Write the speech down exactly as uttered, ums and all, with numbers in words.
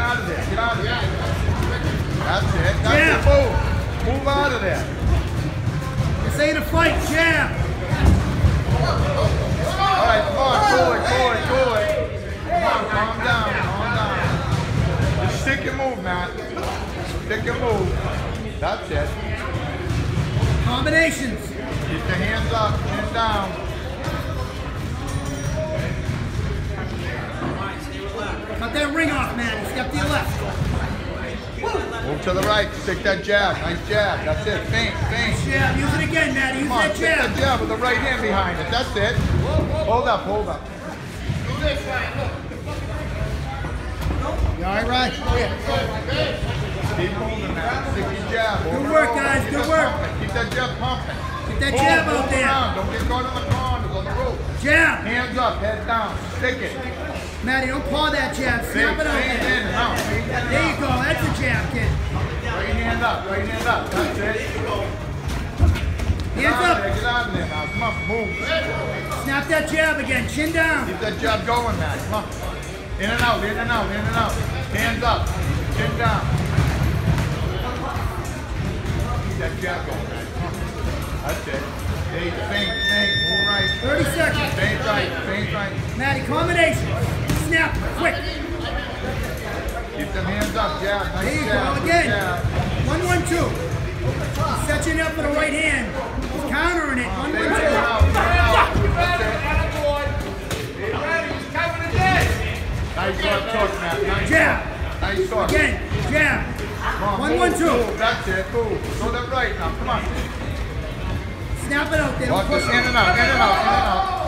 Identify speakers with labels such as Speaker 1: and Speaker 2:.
Speaker 1: out of there. Get out of there. That's it. That's it. Move. Move out of there.
Speaker 2: This ain't a fight. Jab.
Speaker 1: All right, come on. Cool it, cool it, cool it. Come on, calm down, calm down. Just stick and move, Matt. Stick and move. That's it.
Speaker 2: Combinations.
Speaker 1: Keep the hands up, hands down.
Speaker 2: Cut that ring off, man. Step to your left.
Speaker 1: Move to the right. Stick that jab. Nice jab. That's it. Feint, feint.
Speaker 2: Jab. Use it again, Matt. Use
Speaker 1: Come on,
Speaker 2: that
Speaker 1: stick
Speaker 2: jab.
Speaker 1: that jab with the right hand behind it. That's it. Hold up, hold up.
Speaker 2: You all right?
Speaker 1: Keep moving, man. Stick your jab.
Speaker 2: Good work, guys. Good work.
Speaker 1: Keep that jab pumping.
Speaker 2: Get that jab out there.
Speaker 1: Don't get caught on the corners, on the rope.
Speaker 2: Jab.
Speaker 1: Hands up, head down. Stick it.
Speaker 2: Matty, don't paw that jab. Snap it out
Speaker 1: Feint in
Speaker 2: there.
Speaker 1: and out. Feint in and
Speaker 2: There you
Speaker 1: out.
Speaker 2: go. That's a jab, kid.
Speaker 1: Right hand up, right hand up. That's it. Get
Speaker 2: Hands
Speaker 1: out of
Speaker 2: up.
Speaker 1: there, get out of there now. Come on, move.
Speaker 2: Snap that jab again. Chin down.
Speaker 1: Keep that jab going, man. Come on. In and out, in and out, in and out. Hands up, chin down. Keep that jab going, man. Come on. That's it. Hey, feint, feint, move right.
Speaker 2: thirty seconds.
Speaker 1: Feint right, feint right.
Speaker 2: Matty, combination. Snap. Quick.
Speaker 1: Keep them hands up, jab. Nice
Speaker 2: There you
Speaker 1: jab.
Speaker 2: go.
Speaker 1: Good
Speaker 2: Again.
Speaker 1: jab.
Speaker 2: One, one, two. He's setting up for the right hand. He's countering it. One,
Speaker 1: Feint
Speaker 2: one,
Speaker 1: in and
Speaker 2: two.
Speaker 1: out, in and out. That's it. Nice short hook, man. Nice
Speaker 2: Jab.
Speaker 1: hook. Nice hook.
Speaker 2: Again. Jab.
Speaker 1: Come on,
Speaker 2: One,
Speaker 1: move,
Speaker 2: one, two.
Speaker 1: move. That's it. Move. Go to the right now. Come on.
Speaker 2: Snap it out there.
Speaker 1: Watch this in and out, in and out, in and out.